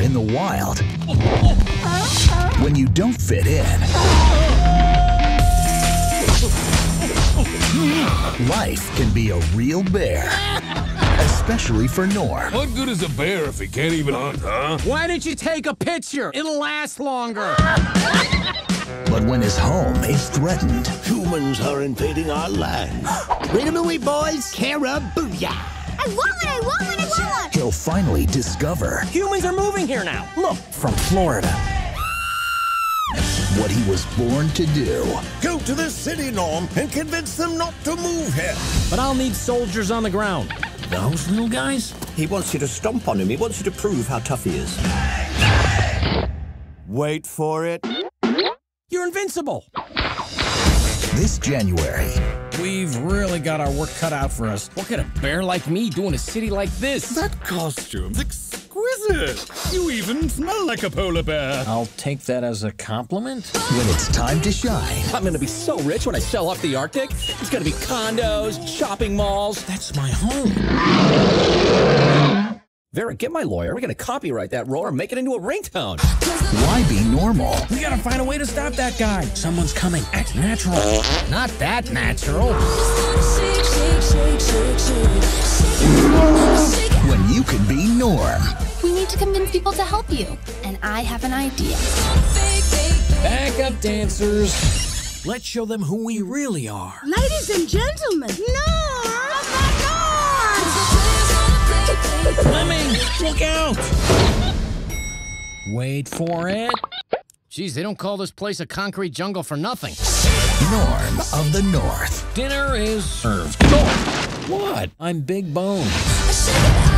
in the wild. When you don't fit in, life can be a real bear. Especially for Norm. What good is a bear if he can't even hunt, huh? Why didn't you take a picture? It'll last longer. But when his home is threatened, humans are invading our land. Bring them away, boys. Carabooyah. I want. he'll finally discover Humans are moving here now. Look, from Florida. what he was born to do. Go to the city, Norm, and convince them not to move here. But I'll need soldiers on the ground. Those little guys? He wants you to stomp on him. He wants you to prove how tough he is. Wait for it. You're invincible. This January, We've really got our work cut out for us. What could a bear like me do in a city like this? That costume's exquisite. You even smell like a polar bear. I'll take that as a compliment. when it's time to shine, I'm gonna be so rich when I sell off the Arctic. It's gonna be condos, shopping malls. That's my home. Vera, get my lawyer. We're gonna copyright that roar and make it into a ringtone. why be normal? We gotta find a way to stop that guy. Someone's coming. Act natural. Not that natural. When you can be Norm. We need to convince people to help you. And I have an idea. Back up, dancers. Let's show them who we really are. Ladies and gentlemen, Lemming, look out! Wait for it. Geez, they don't call this place a concrete jungle for nothing. Norm of the North. Dinner is served. What? I'm Big Bone.